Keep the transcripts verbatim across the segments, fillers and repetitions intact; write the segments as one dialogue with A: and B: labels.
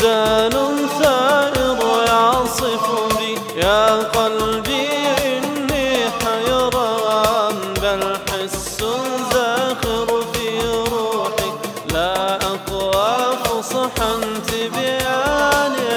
A: وجدان ثائر يعصف بي يا قلبي إني حيران، بل حس زاخر في روحي لا أقوى فصحا تبياني.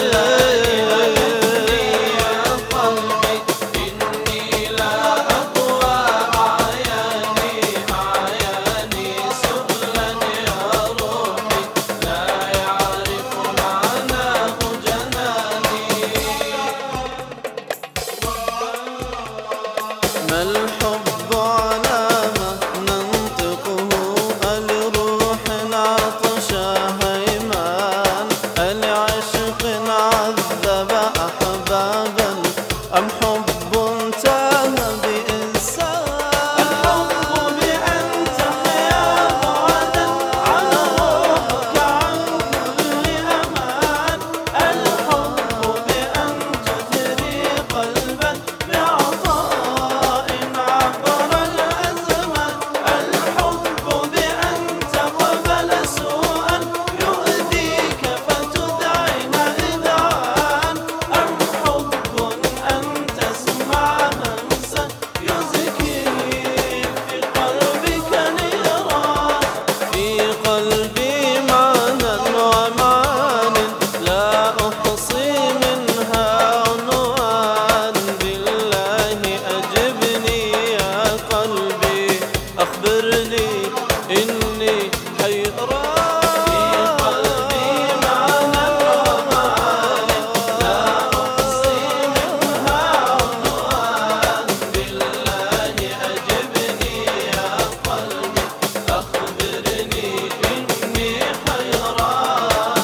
A: ما الحب علامة ننطقه لروح عطشا هيمان، لعشق عذب أحبابا أم حب تاه بإنسان؟ الحب بأن تحيا بعدا عن روحك عن كل أمان، الحب بأن تثري قلبا بعطاء عبر الأزمان، الحب بأن تقبل سوءا يؤذيك فتذعن إذعان، أم حب أن تسمع همسا يزكي في قلبك نيران. في قلبي معنى ومعان لا أحصي منها عنوان، بالله أجبني يا قلبي أخبرني إني حيران. في قلبي معنى ومعان لا أحصي منها عنوان، بالله أجبني يا قلبي أخبرني إني حيران.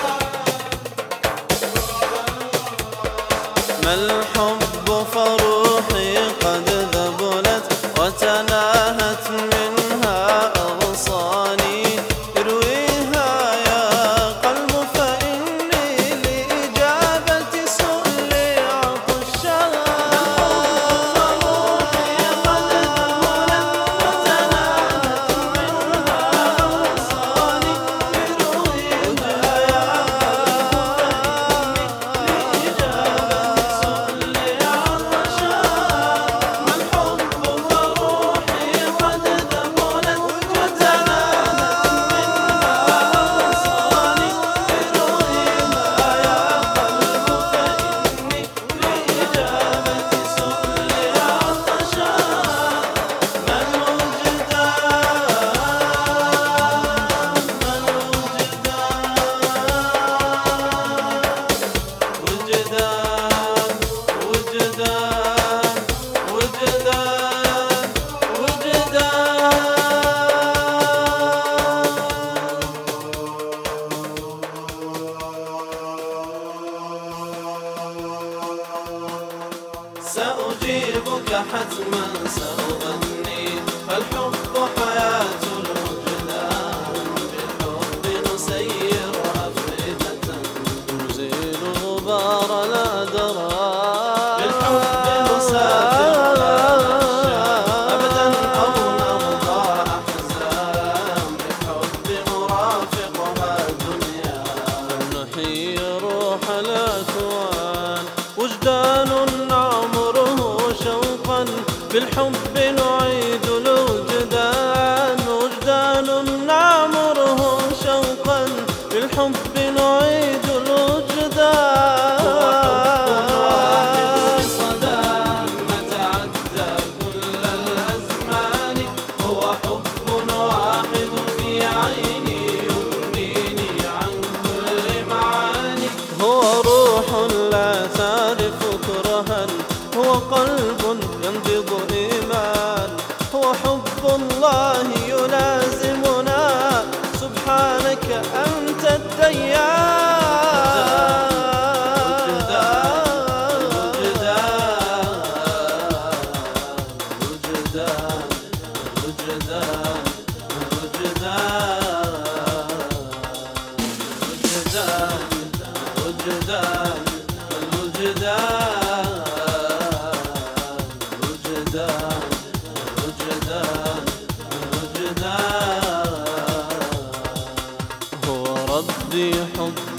A: ما الحب فروحي قد ذبلت وتناهت منها أغصاني، ارويها يا قلب فإني لإجابة سؤلي عطشان. فروحي قد ذبلت وتناهت منها أغصاني، ارويها يا قلب فإني لإجابة سؤلي عطشان. ما الحب فروحي قد ذبلت وتناهت منها أغصاني، ارويها يا قلب فإني لإجابة سؤلي عطشان. من وجدان من وجدان وجدان وجدان وجدان. سأجيبك حتما سأغني، فالحب حياة الوجدان، بالحب نسير أفئدة نزيل غبار الأدران، بالحب نسافر لا نخشى أبدا أو نرضى أحزان، بالحب نرافقها الدنيا نحيي روح الأكوان. وجدان عمره شوقا بالحب نعيد الوجدان، وجدان عمره شوقا بالحب نعيد الوجدان. هو حب واحد في عيني يغنيني عن كل معاني، هو روح لا تعرف كرها، هو قلب ينبض إيمان، هو حب الله يلازمنا سبحانك أنت الديان. وجدان وجدان وجدان وجدان وجدان وجدان وجدان وجدان. هو ربي حب